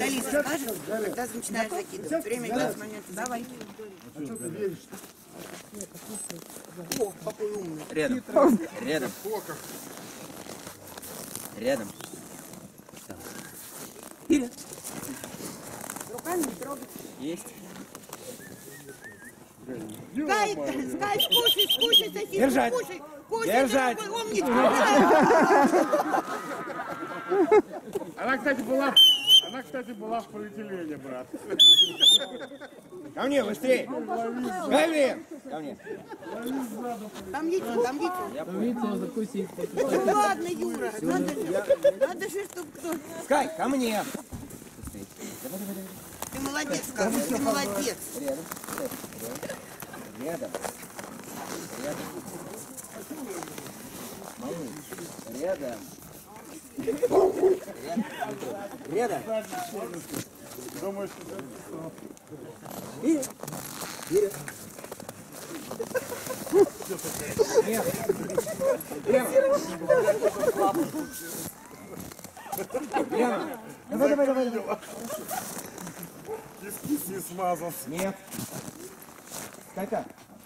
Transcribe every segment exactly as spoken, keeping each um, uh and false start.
Когда Лиза скажет, когда начинаешь закидывать. Время идет с момента. Давай. А что ты веришь? О, какой умный. Рядом. Рядом. Рядом. Вперед. Руками не трогай. Есть. Скай, Скай, скушай, скушай, сосиску, Держать. скушай. Кушай, Держать. дорогой, умничка. Она, кстати, была, она, кстати, была в полиэтилене, брат. Ко мне, быстрее. Гави. Ко мне. Там яйцо, там яйцо. Я понял. закусить. Ну ладно, Юра, надо же, надо же, чтобы кто... Скай, ко мне. Ты молодец, Скай, ты молодец. Рядом. Рядом. Рядом. Малыш. Рядом. Рядом. Рядом. Думаешь, что... Вперед. Вперед. Нет. Прямо. Прямо. Давай, давай, давай, давай. Кис-кис не смазал. Нет. Скайка.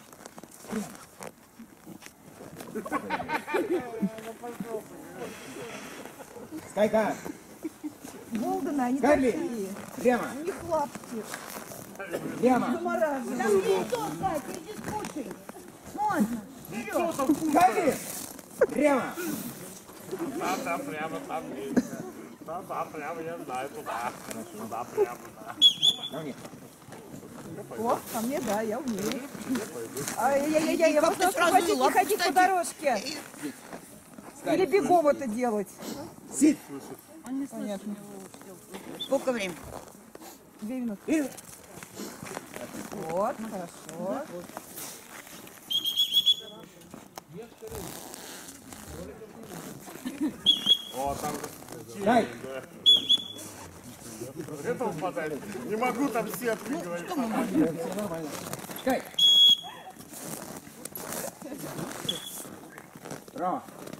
Скайка. Голдена, они Скайли. такие. Прямо. У них лапки. Прямо. Замораживают. Там яйцо, Скай, ты иди скушай. Можно. Скайли. Прямо. Там, там, прямо, там есть. Там, там, прямо, я знаю, туда. Туда, прямо, да. Ко мне. О, ко мне, да, я умею. Ай-яй-яй, я Как вот ты сразу хотите не лапку ходить по ставишь? дорожке. Или бегом это делать. Сидь. Понятно. Сколько времени? Две минуты. Вперед. Вот, хорошо. О, там... Скай. Этого хватает. Не могу там сетки говорить. Скай. Браво.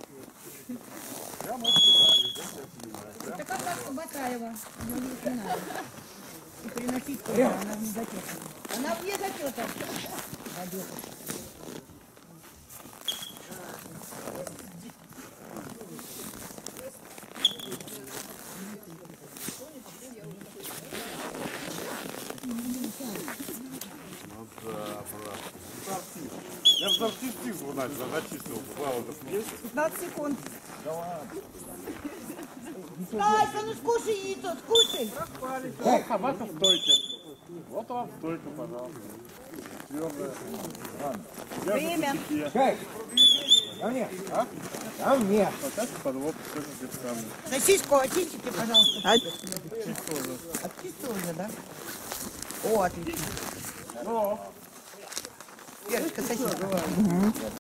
Это как раз Батаева. Ее не надо. И приносить туда, она вне зачета. Она вне зачета. Я же артистизм, значит, зачистил. Слава есть. пятнадцать секунд. Скай, ну скушай яйцо, скушай. А вот в стойке. Вот вам стойка, пожалуйста. Твердая. Время. Скай. Ко мне. А? Ко мне. Вот это подводка тоже здесь самое. Сосиску очистите, пожалуйста. Чисто уже. Очистила уже, да? О, отлично. Ну, Верочка, сосиска.